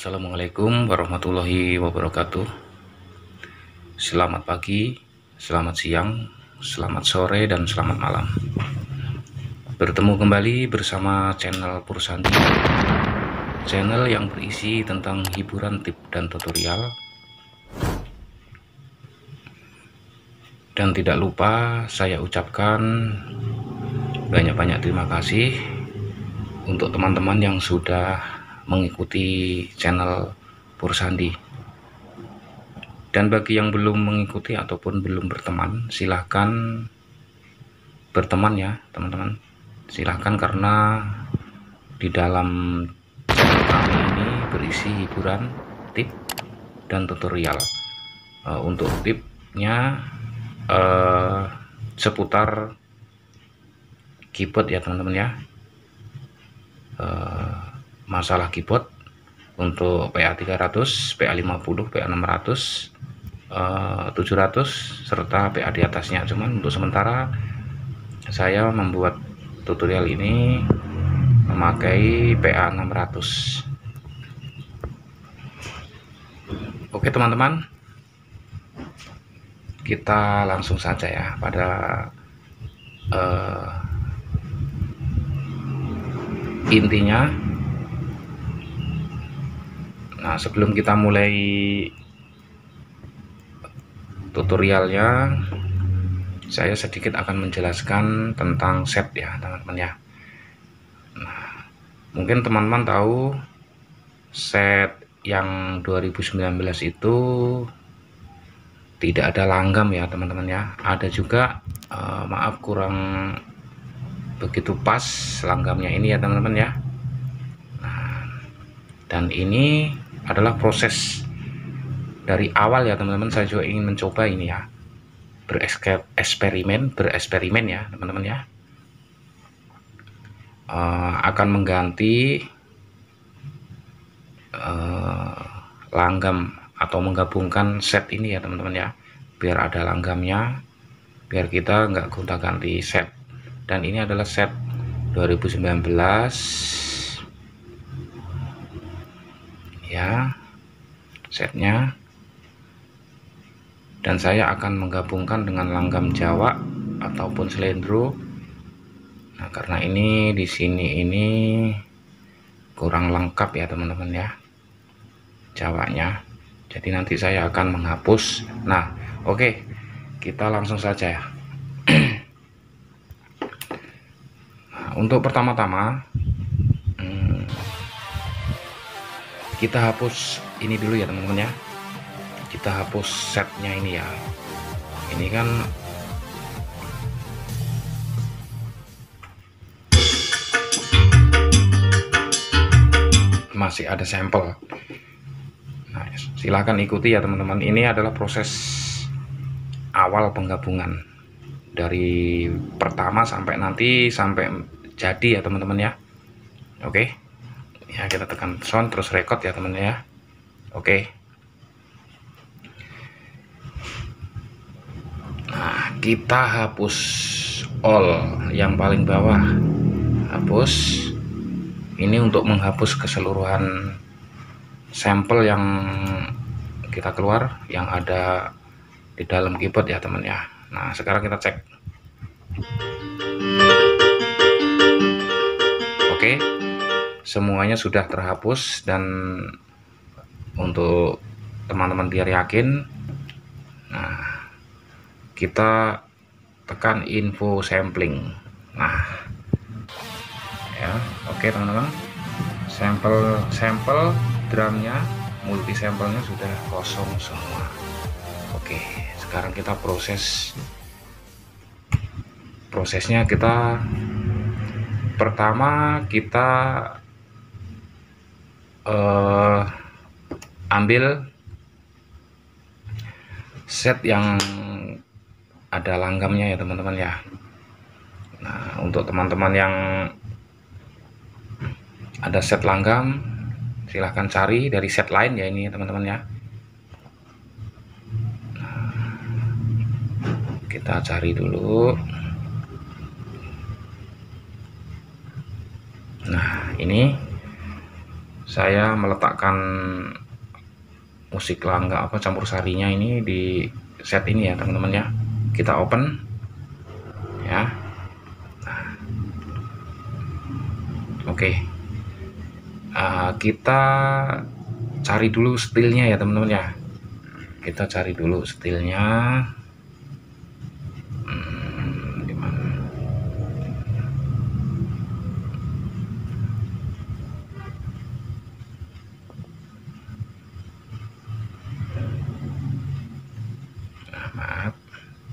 Assalamualaikum warahmatullahi wabarakatuh. Selamat pagi, selamat siang, selamat sore, dan selamat malam. Bertemu kembali bersama channel Pursandi, channel yang berisi tentang hiburan, tips, dan tutorial. Dan tidak lupa saya ucapkan banyak-banyak terima kasih untuk teman-teman yang sudah mengikuti channel Pursandi. Dan bagi yang belum mengikuti ataupun belum berteman, silahkan berteman ya teman-teman. Silahkan, karena di dalam channel kami ini berisi hiburan, tips, dan tutorial. Untuk tipsnya seputar keyboard ya teman-teman ya. Masalah keyboard untuk PA300, PA50, PA600, 700 serta PA di atasnya. Cuman untuk sementara saya membuat tutorial ini memakai PA600. Oke teman-teman, kita langsung saja ya pada intinya. Nah, sebelum kita mulai tutorialnya, saya sedikit akan menjelaskan tentang set ya teman-teman ya. Nah, mungkin teman-teman tahu set yang 2019 itu tidak ada langgam ya teman-teman ya. Ada juga maaf, kurang begitu pas langgamnya ini ya teman-teman ya. Nah, dan ini adalah proses dari awal ya teman-teman. Saya juga ingin mencoba ini ya, bereksperimen ya teman-teman ya. Akan mengganti langgam atau menggabungkan set ini ya teman-teman ya, biar ada langgamnya, biar kita nggak gonta-ganti set. Dan ini adalah set 2019 ya setnya, dan saya akan menggabungkan dengan langgam Jawa ataupun Slendro. Nah, karena ini di sini ini kurang lengkap ya teman-teman ya Jawanya, jadi nanti saya akan menghapus. Nah, oke, kita langsung saja ya. Nah, untuk pertama-tama kita hapus ini dulu ya teman-teman ya. Kita hapus setnya ini ya. Ini kan masih ada sampel. Nah, silahkan ikuti ya teman-teman. Ini adalah proses awal penggabungan dari pertama sampai nanti sampai jadi ya teman-teman ya. Oke ya, kita tekan sound terus record ya teman-teman ya. Oke. Nah, kita hapus all yang paling bawah, hapus. Ini untuk menghapus keseluruhan sampel yang kita keluar yang ada di dalam keyboard ya teman ya. Nah, sekarang kita cek. Oke, semuanya sudah terhapus. Dan untuk teman-teman biar yakin, nah, kita tekan info sampling. Nah ya, oke teman-teman, sampel drumnya, multi sampelnya sudah kosong semua. Oke, sekarang kita prosesnya. Kita pertama kita ambil set yang ada langgamnya ya teman-teman ya. Nah, untuk teman-teman yang ada set langgam, silahkan cari dari set lain ya ini teman-teman ya. Nah, kita cari dulu. Nah, ini saya meletakkan musik langga campur sarinya ini di set ini ya teman-teman ya. Kita open ya. Nah, oke. Kita cari dulu stylenya ya teman-teman ya. Kita cari dulu stylenya. Dimana? Maaf.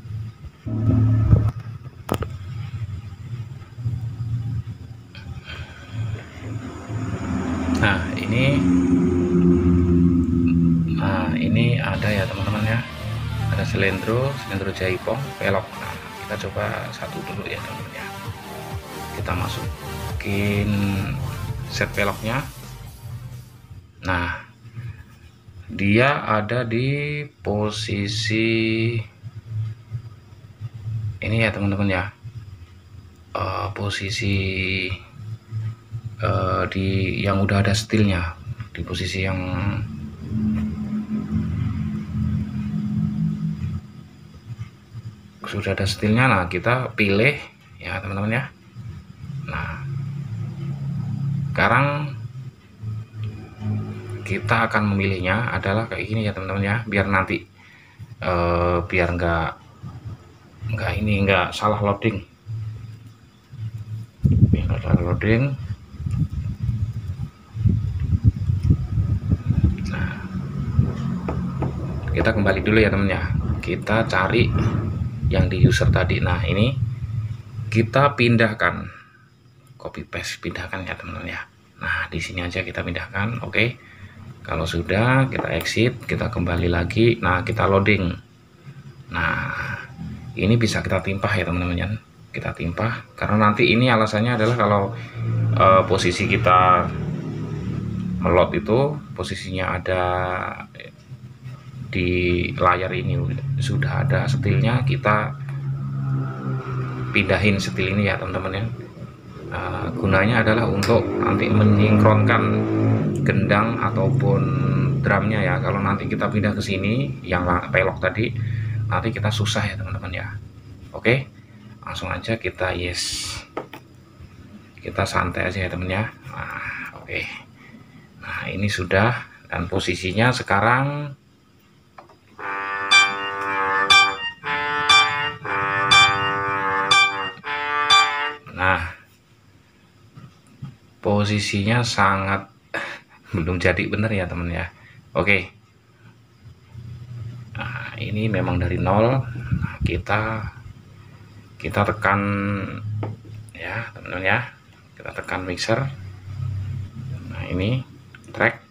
Ini ada ya teman-teman ya. Ada selendro jaipong, velg. Nah, kita coba satu dulu ya teman-teman ya. Kita masukin set velgnya. Nah, dia ada di posisi ini ya teman-teman ya. Posisi di yang udah ada stylenya, di posisi yang sudah ada stylenya. Nah, kita pilih ya teman-teman ya. Nah, sekarang kita akan memilihnya adalah kayak gini ya teman-teman ya, biar nanti biar nggak salah loading. Nggak salah loading. Nah, kita kembali dulu ya teman ya. Kita cari yang di user tadi. Nah, ini kita pindahkan, copy paste, pindahkan ya teman-teman ya. Nah, di sini aja kita pindahkan. Oke. Kalau sudah, kita exit, kita kembali lagi. Nah, kita loading. Nah, ini bisa kita timpah ya teman-teman ya. Kita timpah karena nanti ini alasannya adalah kalau posisi kita melot itu posisinya ada di layar ini sudah ada stylenya, kita pindahin style ini ya teman-teman ya. Gunanya adalah untuk nanti menyinkronkan gendang ataupun drumnya ya. Kalau nanti kita pindah ke sini yang pelok tadi, nanti kita susah ya teman-teman ya. Oke, langsung aja kita yes, kita santai aja ya teman ya. Nah, oke. Nah, ini sudah, dan posisinya sekarang posisinya sangat belum jadi bener ya temen ya. Oke. Nah, ini memang dari nol. Nah, kita tekan ya teman-teman ya. Kita tekan mixer. Nah, ini track.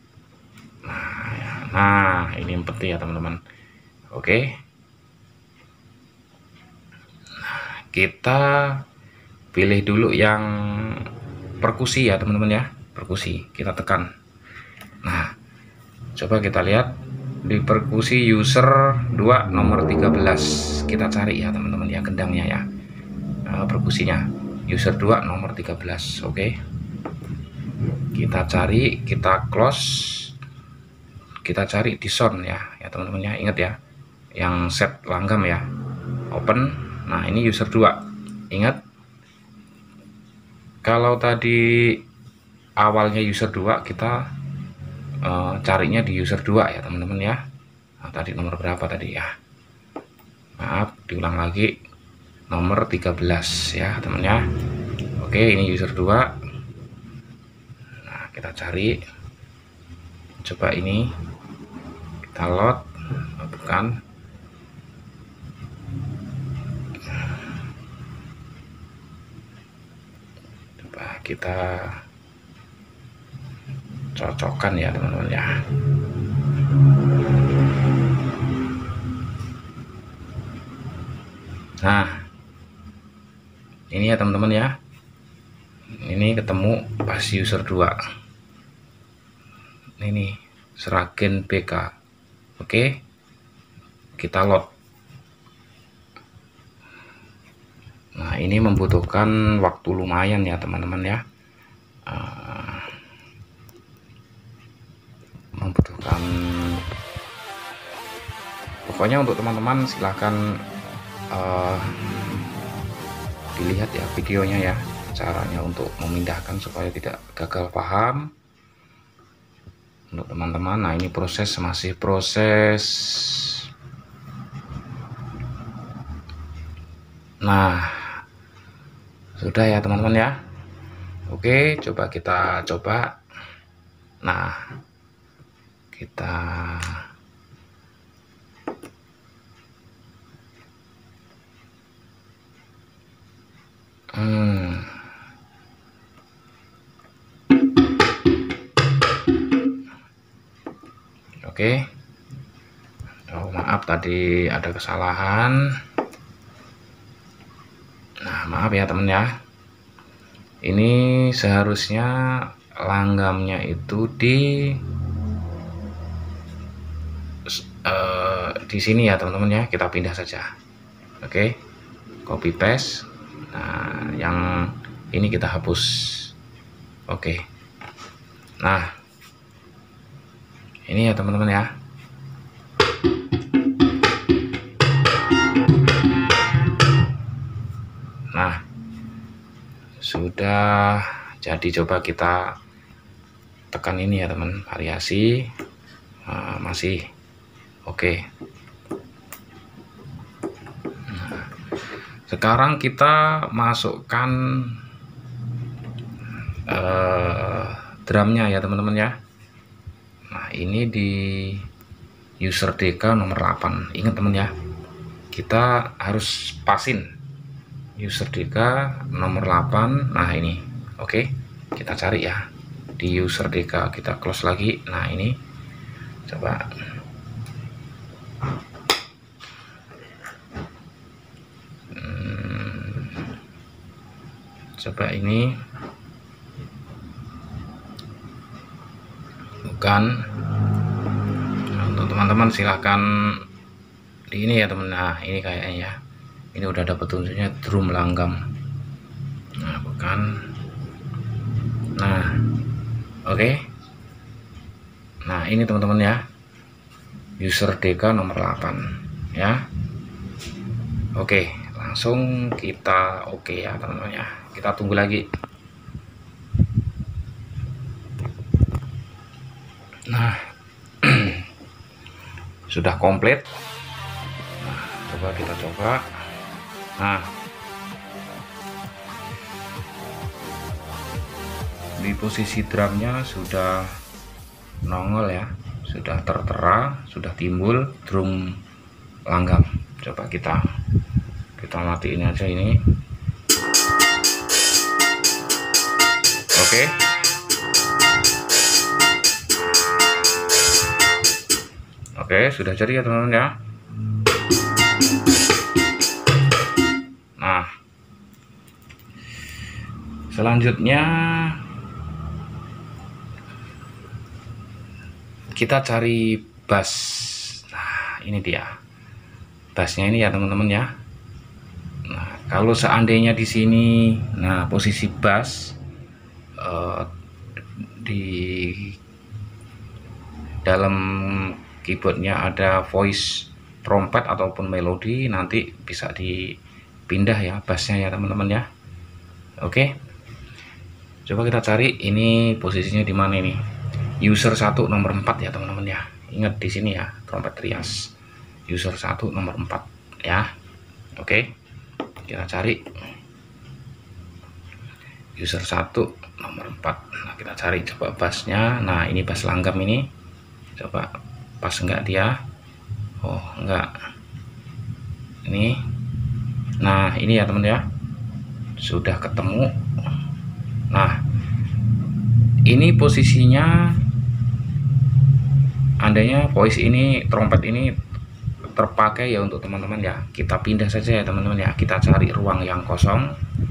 Nah, ini yang penting ya teman-teman. Oke. Nah, kita pilih dulu yang perkusi ya teman-teman ya, perkusi kita tekan. Nah, coba kita lihat di perkusi user 2 nomor 13, kita cari ya teman-teman ya gendangnya ya. Perkusinya user 2 nomor 13. Oke, kita cari, kita close, kita cari di sound ya teman-teman ya. Ingat ya, yang set langgam ya, open. Nah, ini user 2. Ingat, kalau tadi awalnya user 2, kita carinya di user 2 ya teman-teman ya. Nah, tadi nomor berapa tadi ya? Maaf, diulang lagi. Nomor 13 ya teman ya. Oke, ini user 2. Nah, kita cari. Coba ini. Kita load. Bukan. Kita cocokkan ya teman-teman ya. Nah, ini ya teman-teman ya, ini ketemu pas user 2 ini Sragen BK. Oke, kita load. Nah, ini membutuhkan waktu lumayan ya teman-teman ya. membutuhkan, pokoknya untuk teman-teman silahkan dilihat ya videonya ya, caranya untuk memindahkan supaya tidak gagal paham untuk teman-teman. Nah ini masih proses. Nah sudah ya teman-teman ya. Oke, coba kita coba. Nah kita oke. Oh maaf tadi ada kesalahan. Nah maaf ya teman ya, ini seharusnya langgamnya itu di sini ya teman-teman ya, kita pindah saja. Oke, copy paste. Nah yang ini kita hapus. Oke, nah ini ya teman-teman ya. Nah sudah jadi, coba kita tekan ini ya teman, variasi. Nah, masih oke. Nah, sekarang kita masukkan drumnya ya teman-teman ya. Nah ini di user DK nomor 8. Ingat teman ya, kita harus pasin user DK nomor 8. Nah ini oke, kita cari ya di user DK, kita close lagi. Nah ini coba coba ini bukan. Nah, untuk teman-teman silahkan di ini ya teman. Nah ini kayaknya ya, ini udah ada petunjuknya drum langgam. Nah bukan. Nah oke. Nah ini teman-teman ya, user DK nomor 8 ya. Oke, langsung kita oke ya teman-teman ya, kita tunggu lagi. Nah sudah komplit. Nah coba kita coba. Nah di posisi drumnya sudah nongol ya, sudah tertera, sudah timbul drum langgam. Coba kita matiin aja ini. Oke. Oke, sudah jadi ya teman-teman ya. Nah selanjutnya kita cari bass. Nah ini dia bassnya ini ya teman-teman ya. Nah kalau seandainya di sini, nah posisi bass di dalam keyboardnya ada voice, trompet ataupun melodi, nanti bisa dipindah ya bassnya ya teman-teman ya. Oke, coba kita cari ini posisinya di mana ini. User 1 nomor 4 ya teman-teman ya. Ingat di sini ya, trompet Trias. User 1 nomor 4 ya. Oke, kita cari user 1 nomor 4. Nah kita cari coba bassnya. Nah ini bass langgam ini, coba pas enggak dia. Oh enggak, ini. Nah ini ya teman ya, sudah ketemu. Nah ini posisinya, andainya voice ini, trompet ini terpakai ya untuk teman-teman ya, kita pindah saja ya teman-teman ya. Kita cari ruang yang kosong.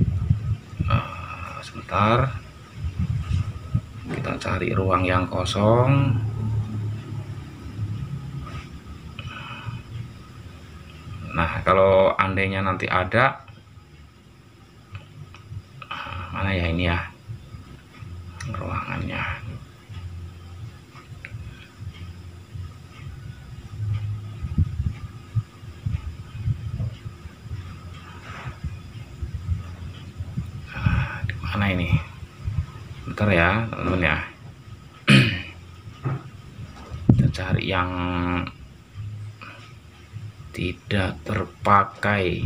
Sebentar, kita cari ruang yang kosong. Nah kalau andainya nanti ada, mana ya ini ya ruangannya. ini. Bentar ya teman-teman ya. Kita cari yang tidak terpakai.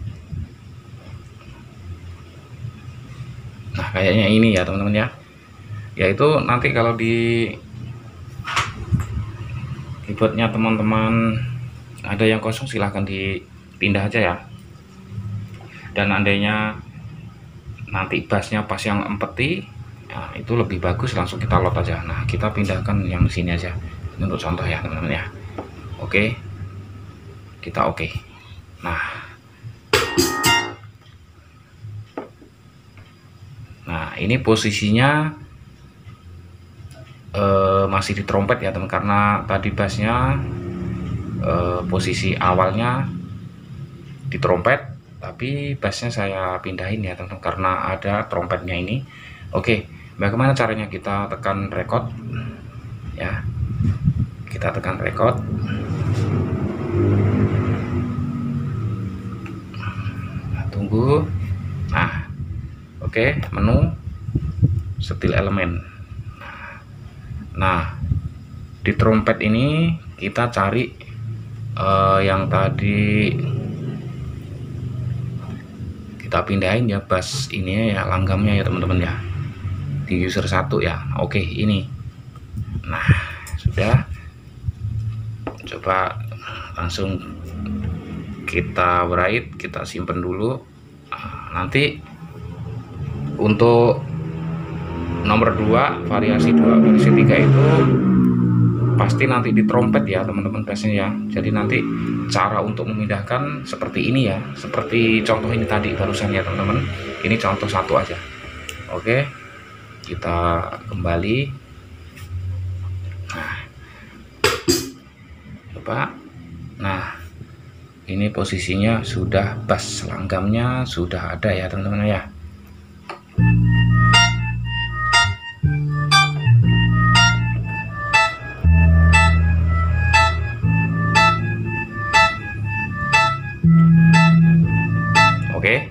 Nah kayaknya ini ya teman-teman ya, yaitu nanti kalau di keyboardnya teman-teman ada yang kosong silahkan dipindah aja ya. Dan andainya nanti bassnya pas yang empty, nah, itu lebih bagus langsung kita load aja. Nah kita pindahkan yang sini aja, ini untuk contoh ya teman-teman ya. Oke, kita oke. Nah ini posisinya masih di trompet ya teman, karena tadi bassnya posisi awalnya di trompet, tapi bassnya saya pindahin ya teman-teman karena ada trompetnya ini. Oke, bagaimana caranya? Kita tekan record ya, kita tekan record. Nah, tunggu. Nah oke, menu setil elemen. Nah di trompet ini kita cari yang tadi kita pindahin ya, bass ini ya, langgamnya ya teman-teman ya, di user 1 ya. Oke ini. Nah sudah, coba langsung kita write, kita simpen dulu. Nanti untuk nomor 2 variasi 2 variasi 3 itu pasti nanti di trompet ya teman-teman bassnya ya. Jadi nanti cara untuk memindahkan seperti ini ya, seperti contoh ini tadi barusan ya teman-teman. Ini contoh satu aja. Oke, kita kembali. Nah coba. Nah ini posisinya sudah, bass langgamnya sudah ada ya teman-teman ya. Oke,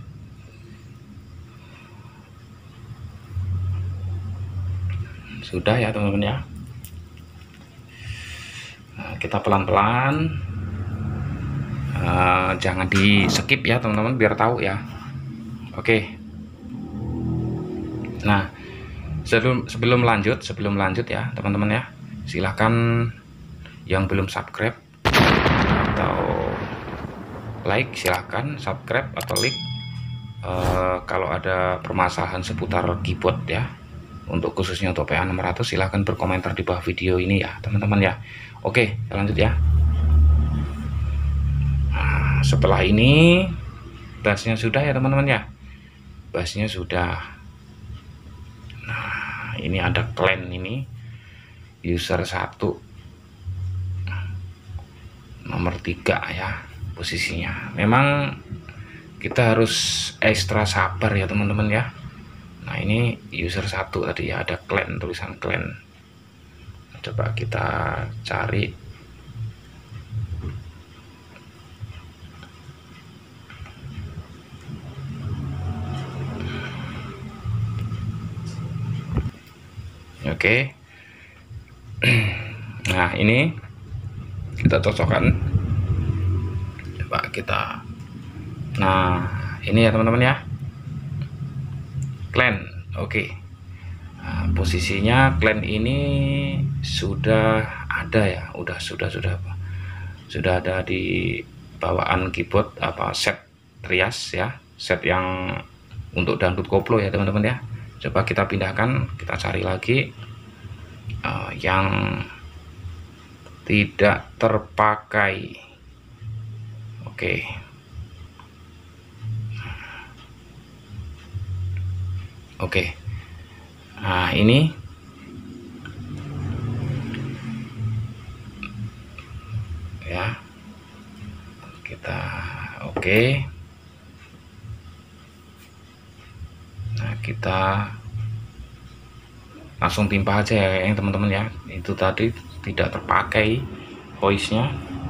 sudah ya teman-teman ya. Nah, kita pelan-pelan, jangan di skip ya teman-teman biar tahu ya. Oke, nah sebelum lanjut ya teman-teman ya, silahkan yang belum subscribe atau like silahkan subscribe atau like. Kalau ada permasalahan seputar keyboard ya, untuk khususnya untuk PA600, silahkan berkomentar di bawah video ini ya teman-teman ya. Oke, lanjut ya. Nah, setelah ini bassnya sudah ya teman-teman ya, bassnya sudah. Nah ini ada clan ini user 1 nomor 3 ya posisinya. Memang kita harus ekstra sabar ya teman-teman ya. Nah ini user 1 tadi ya, ada clan, tulisan clan. Coba kita cari. Oke. Nah ini kita cocokkan. Coba kita. Nah ini ya teman-teman ya, clan. Oke. Nah, posisinya clan ini sudah ada ya, sudah ada di bawaan keyboard apa set trias ya, set yang untuk dangdut koplo ya teman-teman ya. Coba kita pindahkan, kita cari lagi yang tidak terpakai. Oke. Oke. Nah ini ya, kita oke. Nah kita langsung timpa aja ya yang teman-teman ya, itu tadi tidak terpakai voice-nya.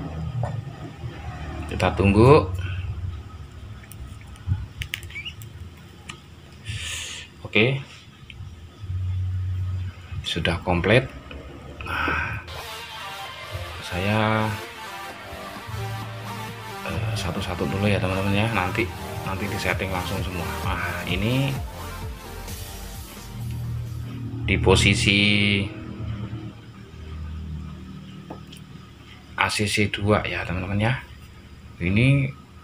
Kita tunggu. Oke, sudah komplit. Nah, saya satu-satu dulu ya teman-teman ya, nanti di setting langsung semua. Nah, ini di posisi ACC 2 ya teman-teman ya. Ini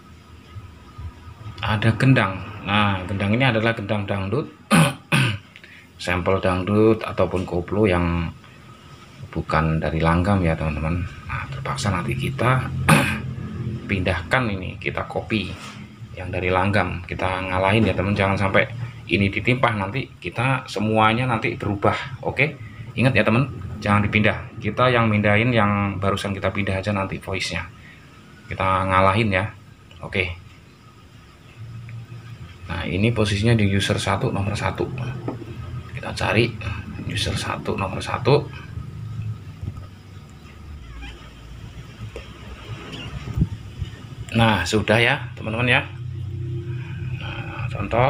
ada gendang. Nah, gendang ini adalah gendang dangdut sampel dangdut ataupun koplo yang bukan dari langgam ya teman-teman. Nah, terpaksa nanti kita pindahkan, ini kita copy yang dari langgam, kita ngalahin ya teman, jangan sampai ini ditimpah, nanti kita semuanya nanti berubah. Oke, ingat ya teman, jangan dipindah, kita yang mindahin yang barusan kita pindah aja nanti voice nya kita ngalahin ya. Oke, nah ini posisinya di user 1 nomor 1, kita cari user 1 nomor 1. Nah, sudah ya teman-teman ya. Nah, contoh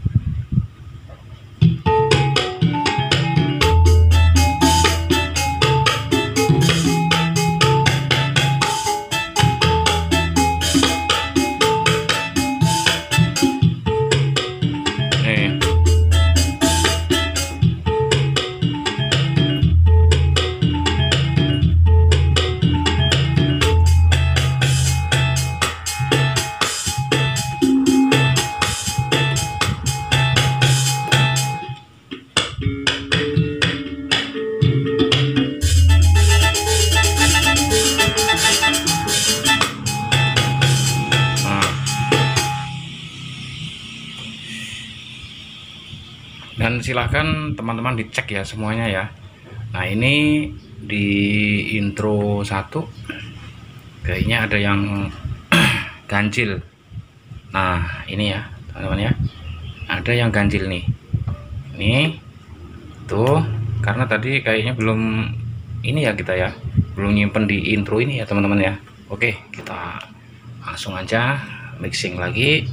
dan silahkan teman-teman dicek ya semuanya ya. Nah, ini di intro 1 kayaknya ada yang ganjil. Nah, ini ya teman-teman ya, ada yang ganjil nih. Ini tuh karena tadi kayaknya belum ini ya, kita ya belum nyimpen di intro ini ya teman-teman ya. Oke, kita langsung aja mixing lagi.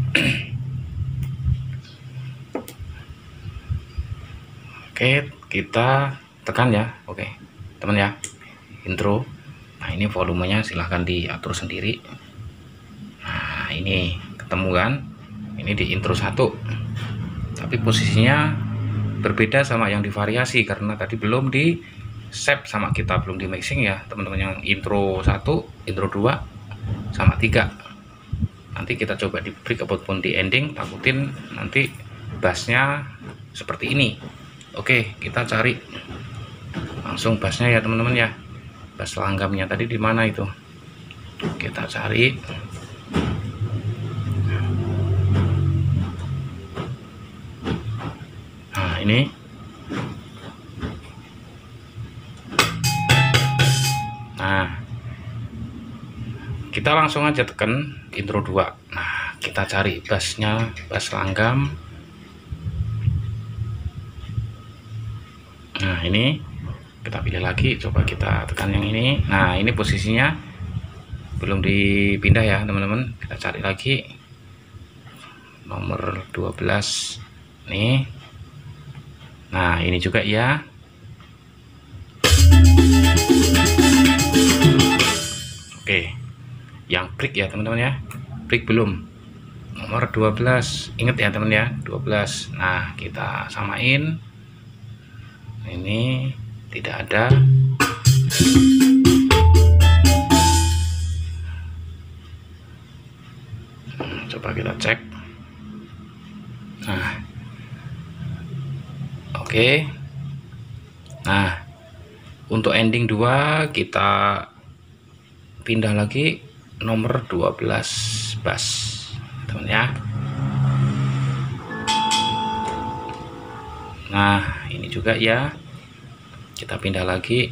Oke, kita tekan ya. Oke teman ya, intro. Nah, ini volumenya silahkan diatur sendiri. Nah, ini ketemu kan, ini di intro 1, tapi posisinya berbeda sama yang di variasi karena tadi belum di save sama kita, belum di mixing ya teman-teman. Yang intro 1, intro 2 sama 3 nanti kita coba di break ataupun di ending, takutin nanti bassnya seperti ini. Oke, kita cari langsung bassnya ya teman-teman ya. Bass langgamnya tadi di mana itu? Kita cari. Nah, ini. Nah, kita langsung aja tekan intro 2. Nah, kita cari bassnya, bass langgam. Nah, ini kita pilih lagi, coba kita tekan yang ini. Nah, ini posisinya belum dipindah ya teman-teman. Kita cari lagi nomor 12 nih. Nah, ini juga ya. Oke, yang break ya teman-teman ya, break belum, nomor 12, ingat ya teman ya, 12. Nah, kita samain, ini tidak ada. Coba kita cek. Nah, oke. Nah, untuk ending 2 kita pindah lagi nomor 12 bass teman ya. Nah, ini juga ya, kita pindah lagi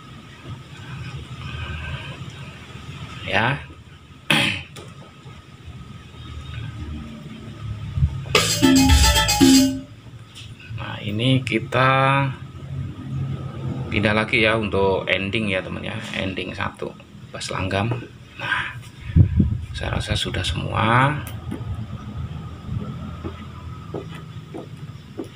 ya. Nah, ini kita pindah lagi ya untuk ending ya teman ya, ending 1 bass langgam. Nah, saya rasa sudah semua.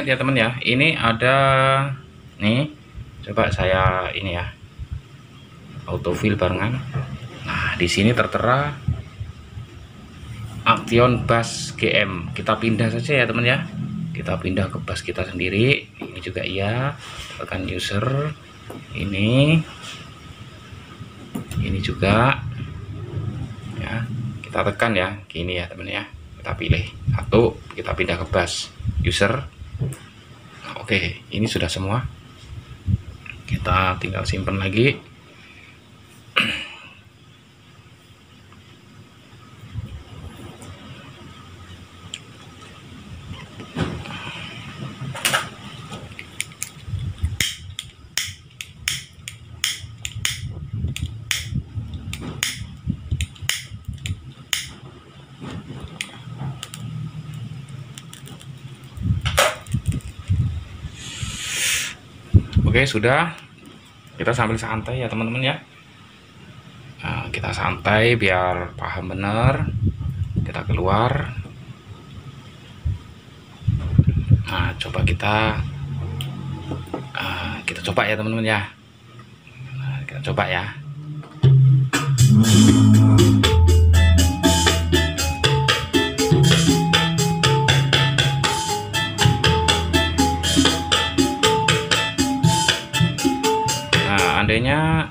ya teman ya. Ini ada nih, coba saya ini ya, autofill barengan. Nah di sini tertera Action Bus GM. Kita pindah saja ya teman ya, kita pindah ke bus kita sendiri. Ini juga iya, tekan user, ini juga ya, kita tekan ya gini ya teman ya, kita pilih satu, kita pindah ke bus user. Oke, ini sudah semua, kita tinggal simpan lagi. Oke, sudah. Kita sambil santai ya teman-teman ya. Nah, kita santai biar paham bener. Kita keluar. Nah, coba kita coba ya teman-teman ya. Nah, kita coba ya. Seandainya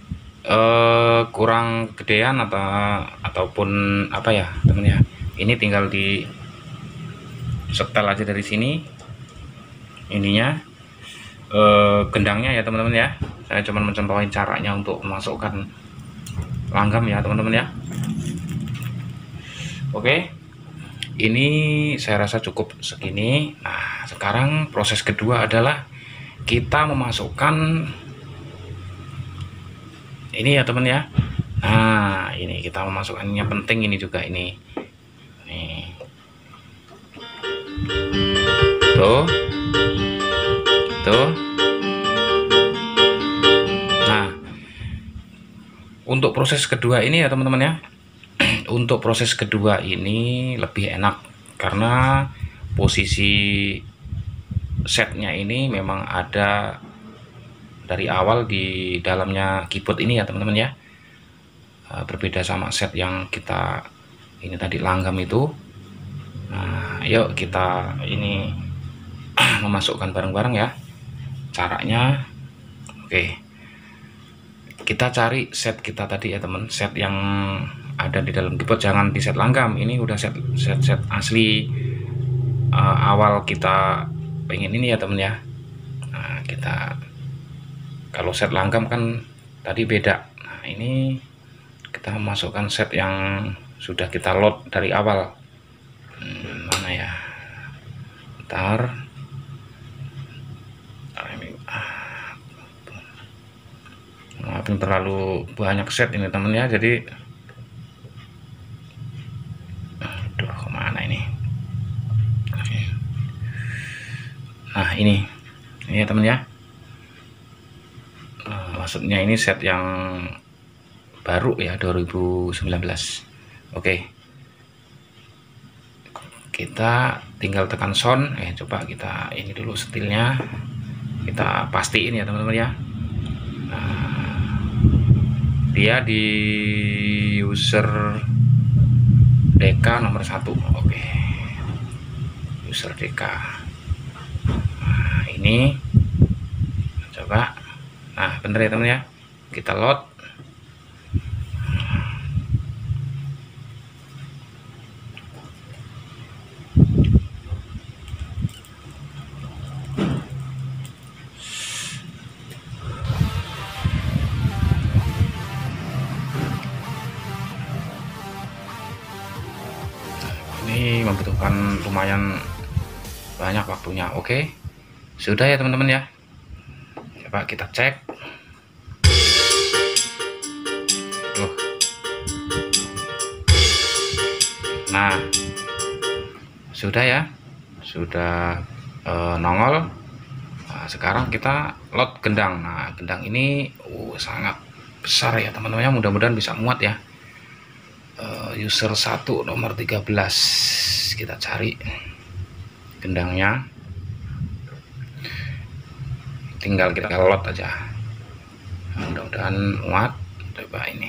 kurang gedean ataupun apa ya teman ya, ini tinggal di setel aja dari sini ininya, gendangnya ya teman-teman ya. Saya cuma mencontohin caranya untuk memasukkan langgam ya teman-teman ya. Oke, ini saya rasa cukup segini. Nah sekarang proses kedua adalah kita memasukkan ini ya teman ya. Nah ini kita memasukkannya, penting ini juga ini nih, tuh nah untuk proses kedua ini ya teman-teman ya. Untuk proses kedua ini lebih enak karena posisi setnya ini memang ada dari awal di dalamnya keyboard ini ya teman-teman ya. Berbeda sama set yang kita ini tadi langgam itu. Nah yuk kita ini memasukkan bareng-bareng ya caranya. Oke, kita cari set kita tadi ya teman, set yang ada di dalam keyboard, jangan di set langgam. Ini udah set asli awal kita pengen ini ya teman ya. Nah kita, kalau set langgam kan tadi beda. Nah ini kita masukkan set yang sudah kita load dari awal. Mana ya, bentar. Maafin terlalu banyak set ini temen ya, jadi aduh kemana ini. Nah ini ya temen ya. Maksudnya ini set yang baru ya, 2019. Oke, kita tinggal tekan sound. Coba kita ini dulu setilnya, kita pastiin ya teman-teman ya. Nah, dia di user DK nomor 1. Oke, user DK. Nah ini coba. Nah bener ya teman ya, kita load. Ini membutuhkan lumayan banyak waktunya. Oke, sudah ya teman-teman ya. Coba kita cek. Nah sudah ya, sudah nongol. Nah, sekarang kita load gendang. Nah gendang ini sangat besar ya teman-teman ya, mudah-mudahan bisa muat ya. User 1 nomor 13, kita cari gendangnya. tinggal kita load aja. Mudah-mudahan muat. Coba ini.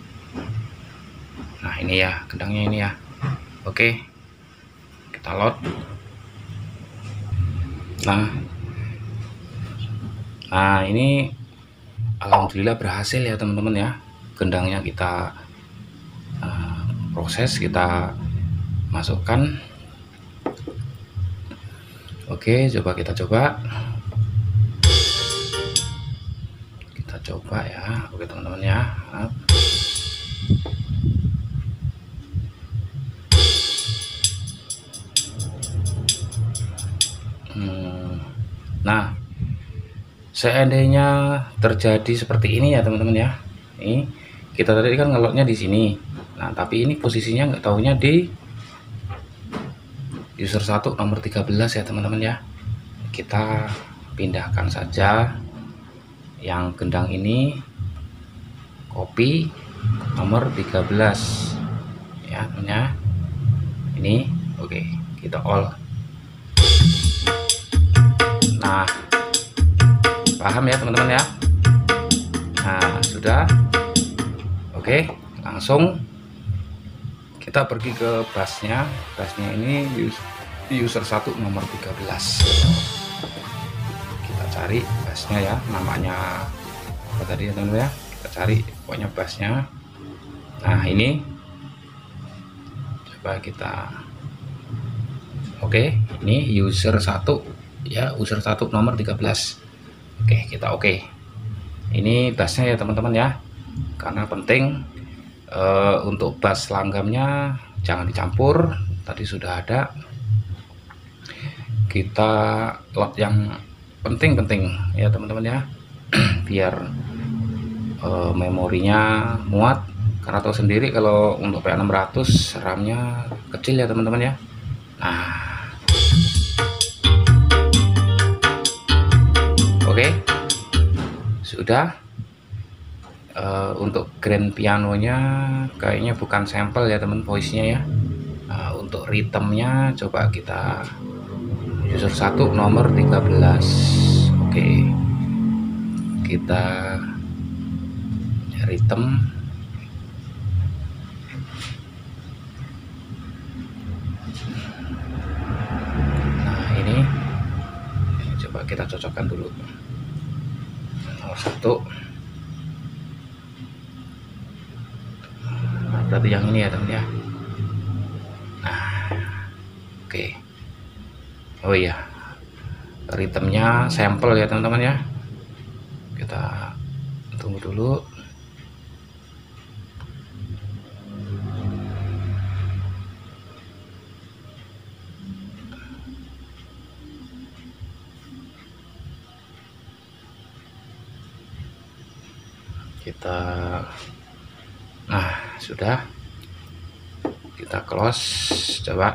Nah ini ya gendangnya ini ya. Oke, kita load. Nah ini alhamdulillah berhasil ya teman-teman ya. Gendangnya kita proses, kita masukkan. Oke, coba kita coba ya. Oke teman-teman ya. Nah seandainya terjadi seperti ini ya teman-teman ya, ini kita tadi kan ngelotnya di sini. Nah tapi ini posisinya nggak taunya di user 1 nomor 13 ya teman-teman ya. Kita pindahkan saja yang gendang ini, copy nomor 13 ya teman-teman. Ini oke, kita all. Nah paham ya teman-teman ya. Nah sudah. Oke, langsung kita pergi ke busnya. Busnya ini user 1 nomor 13. Kita cari busnya ya, namanya apa tadi ya teman-teman ya. Kita cari pokoknya busnya. Nah ini coba kita, oke, ini user 1 ya, user 1 nomor 13. Oke, kita oke. Ini busnya ya teman-teman ya, karena penting untuk bus langgamnya jangan dicampur, tadi sudah ada. Kita load yang penting-penting ya teman-teman ya, biar memorinya muat. Karena tahu sendiri kalau untuk PA600 RAM-nya kecil ya teman-teman ya. Nah oke, sudah. Untuk grand pianonya kayaknya bukan sampel ya teman, voice-nya ya. Untuk rhythmnya coba kita user 1 nomor 13. Oke, kita rhythm. Nah ini coba kita cocokkan dulu nomor 1. Berarti yang ini ya teman ya. Nah oke. Oh iya, ritmenya sampel ya teman-teman ya. Kita tunggu dulu. Nah sudah, kita close. Coba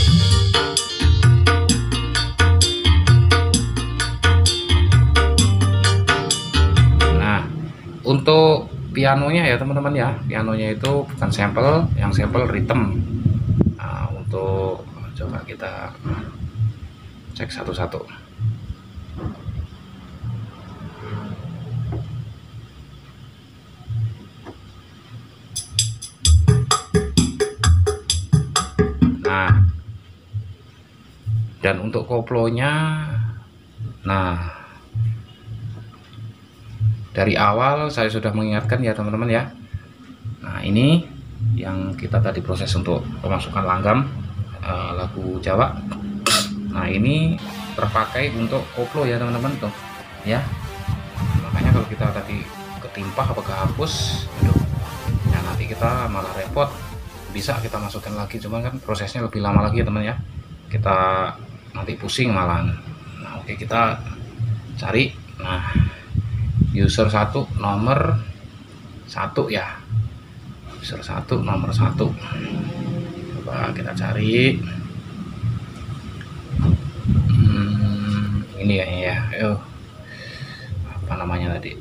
nah untuk pianonya ya teman-teman ya, pianonya itu bukan sampel, yang sampel rhythm. Nah, untuk coba kita cek satu-satu. Dan untuk koplonya, nah dari awal saya sudah mengingatkan ya teman-teman ya. Nah ini yang kita tadi proses untuk pemasukan langgam lagu Jawa. Nah ini terpakai untuk koplo ya teman-teman tuh ya. Makanya kalau kita tadi ketimpa apa kehapus, ya nanti kita malah repot. Bisa kita masukkan lagi, cuman kan prosesnya lebih lama lagi ya teman ya. Kita nanti pusing malah. Nah oke, kita cari. Nah user 1 nomor 1 ya, user 1 nomor 1. Coba kita cari. Ini ya, apa namanya tadi,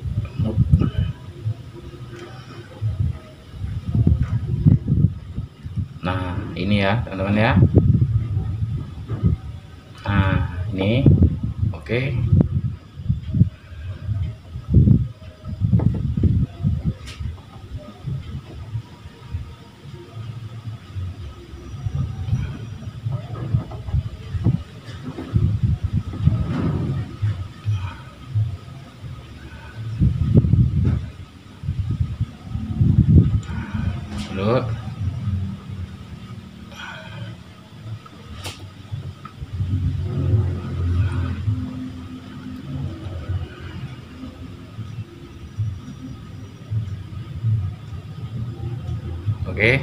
nah ini ya teman-teman ya. Nah ini oke. dulu. Oke.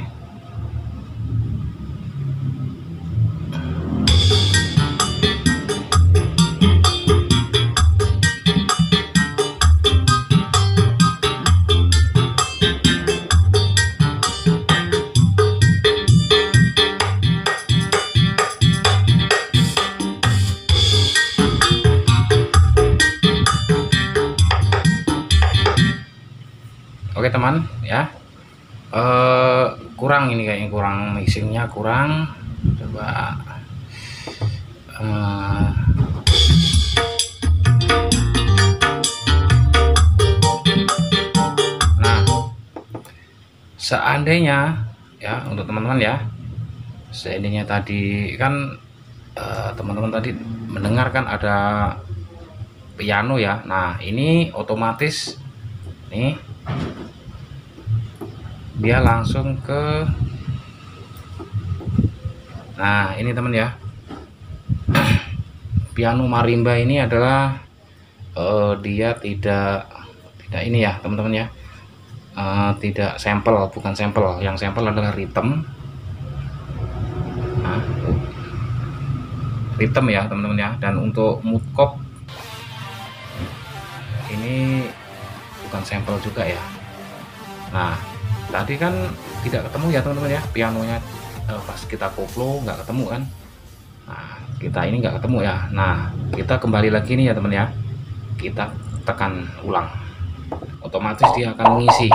Oke teman ya, kurang ini kayaknya, kurang mixingnya, kurang. Coba nah, seandainya ya, untuk teman-teman ya, seandainya tadi kan teman-teman tadi mendengarkan ada piano ya. Nah ini otomatis nih dia langsung ke, nah ini teman ya, piano marimba ini adalah dia tidak ini ya teman-teman ya, tidak sampel, bukan sampel. Yang sampel adalah rhythm. Nah, rhythm ya teman-teman ya. Dan untuk mood chord ini bukan sampel juga ya. Nah tadi kan tidak ketemu ya teman-teman ya, pianonya pas kita koplo nggak ketemu kan. Nah kita ini nggak ketemu ya. Nah kita kembali lagi nih ya teman ya, kita tekan ulang, otomatis dia akan mengisi.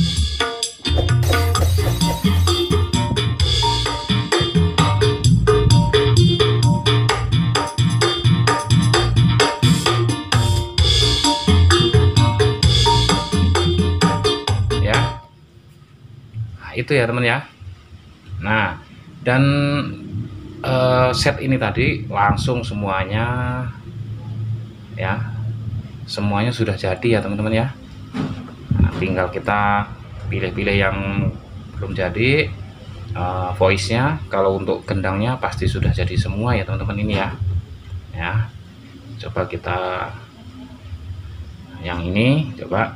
Itu ya teman ya. Nah dan set ini tadi langsung semuanya ya, semuanya sudah jadi ya teman-teman ya. Nah, tinggal kita pilih-pilih yang belum jadi voice-nya. Kalau untuk gendangnya pasti sudah jadi semua ya teman-teman ini ya. Ya coba kita yang ini coba.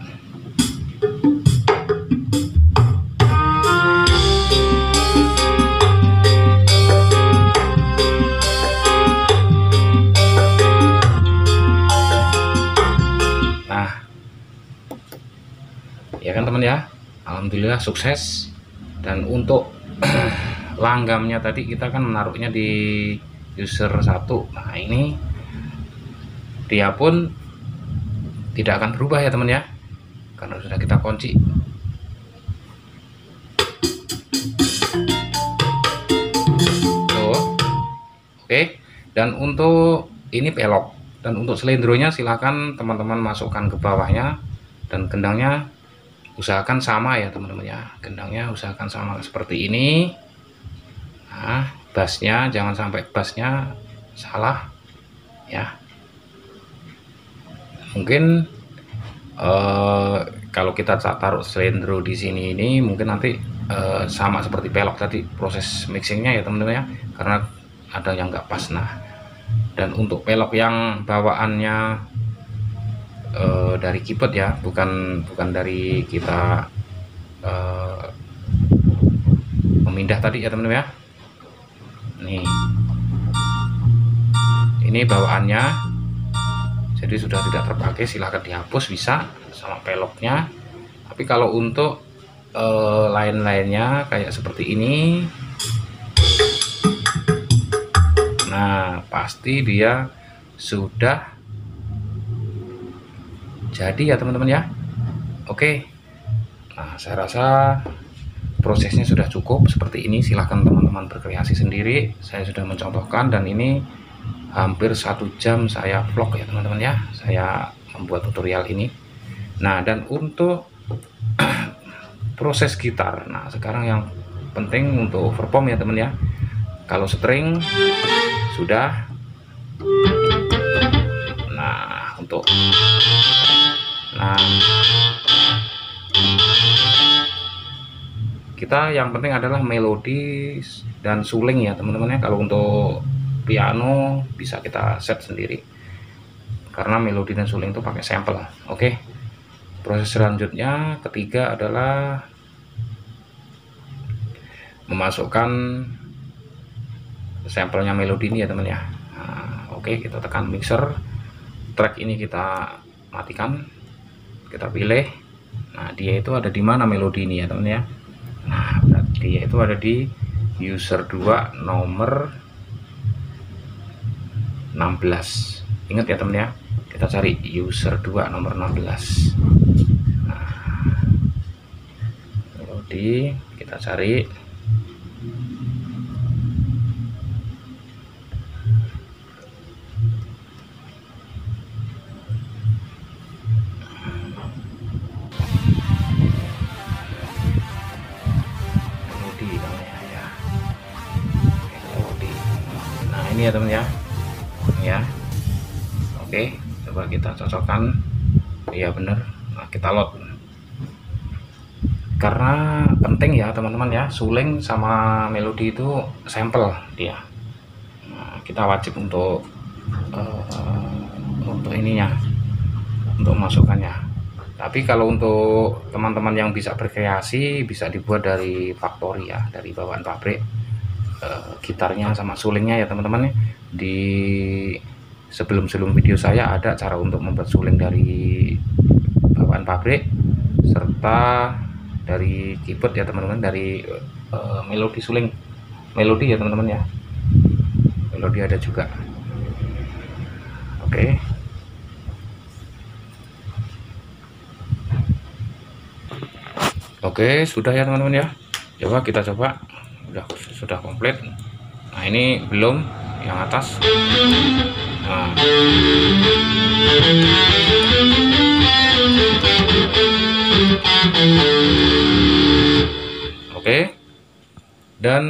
Ya kan teman ya, alhamdulillah sukses. Dan untuk langgamnya tadi kita kan menaruhnya di user 1. Nah ini dia pun tidak akan berubah ya teman ya, karena sudah kita kunci. Tuh. Oke. Dan untuk ini pelok, dan untuk selendronya silahkan teman-teman masukkan ke bawahnya. Dan gendangnya usahakan sama ya teman-teman ya, gendangnya usahakan sama seperti ini. Nah bassnya jangan sampai bassnya salah ya. Mungkin kalau kita taruh selendro di sini ini mungkin nanti sama seperti pelok tadi proses mixingnya ya teman-teman ya, karena ada yang nggak pas. Nah dan untuk pelok yang bawaannya dari keyboard ya, bukan dari kita memindah tadi ya teman-teman ya. Nih ini bawaannya, jadi sudah tidak terpakai, silahkan dihapus bisa sama peloknya. Tapi kalau untuk lain-lainnya kayak seperti ini, nah pasti dia sudah jadi ya teman-teman ya. Oke, nah saya rasa prosesnya sudah cukup seperti ini. Silahkan teman-teman berkreasi sendiri. Saya sudah mencontohkan dan ini hampir 1 jam saya vlog ya teman-teman ya, saya membuat tutorial ini. Nah dan untuk proses gitar, nah sekarang yang penting untuk overpom ya teman ya. Kalau string sudah, nah untuk Kita yang penting adalah melodi dan suling ya teman-teman ya. Kalau untuk piano bisa kita set sendiri, karena melodi dan suling itu pakai sampel. Oke, proses selanjutnya ketiga adalah memasukkan sampelnya melodi ini ya teman ya. Nah, oke, kita tekan mixer, track ini kita matikan, kita pilih. Nah, dia itu ada di mana melodi ini ya teman ya. Nah, berarti dia itu ada di user 2 nomor 16. Ingat ya teman ya, kita cari user 2 nomor 16. Nah, melodi kita cari. Melodi namanya ya. Melodi. Nah, ini ya teman ya. Ya. Oke, coba kita cocokkan. Iya bener. Nah, kita load. Karena penting ya teman-teman ya, suling sama melodi itu sampel dia. Nah, kita wajib untuk ininya, untuk masukkannya. Tapi kalau untuk teman-teman yang bisa berkreasi, bisa dibuat dari factory ya, dari bawaan pabrik. Gitarnya sama sulingnya ya teman-teman ya. Di sebelum video saya ada cara untuk membuat suling dari bawaan pabrik serta dari keyboard ya teman-teman, dari melodi suling, melodi ya teman-teman ya, melodi ada juga. Oke, sudah ya teman-teman ya. Coba kita coba, sudah komplit. Nah, ini belum yang atas. Nah, oke. Dan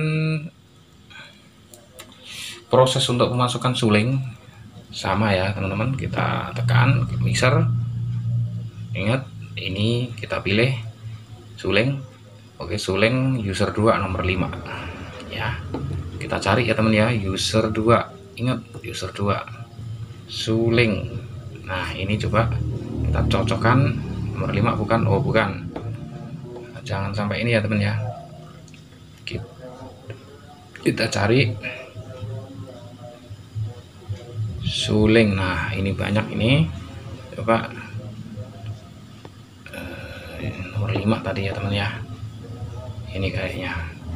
proses untuk memasukkan suling sama ya teman-teman, kita tekan mixer. Ingat, ini kita pilih suling. Oke, suling user 2 nomor 5 ya. Kita cari ya teman ya, user 2. Ingat, user 2 suling. Nah, ini coba kita cocokkan. Nomor 5 bukan? Oh bukan, jangan sampai ini ya teman ya. Kita cari suling. Nah, ini banyak ini. Coba nomor 5 tadi ya teman ya. Ini kayaknya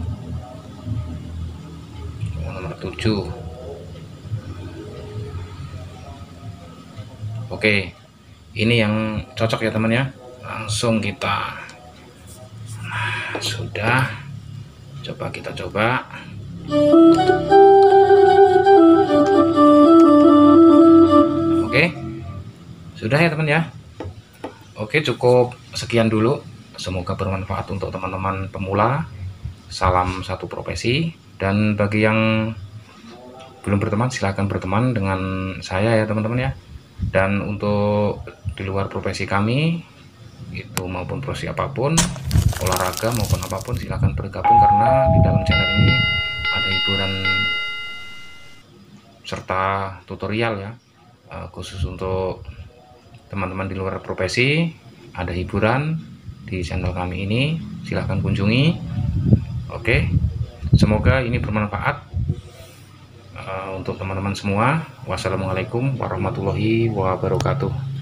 nomor 7. Oke, ini yang cocok ya teman ya. Langsung kita, nah, sudah. Coba kita coba. Oke, sudah ya teman ya. Oke, cukup sekian dulu. Semoga bermanfaat untuk teman-teman pemula. Salam satu profesi. Dan bagi yang belum berteman, silahkan berteman dengan saya ya teman-teman ya. Dan untuk di luar profesi kami, itu maupun profesi apapun, olahraga maupun apapun, silahkan bergabung, karena di dalam channel ini ada hiburan serta tutorial ya. Khusus untuk teman-teman di luar profesi, ada hiburan di channel kami ini, silahkan kunjungi. Oke, semoga ini bermanfaat untuk teman-teman semua. Wassalamualaikum warahmatullahi wabarakatuh.